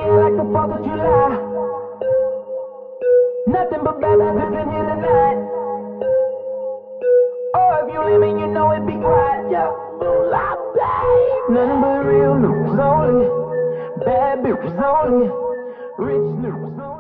yeah, like the 4th of July. Nothing but bad bitches in here tonight. Oh, if you let me, you know it be quiet. Yeah, moolah, babe. Nothing but real news only. Bad bitches only. Rich news only.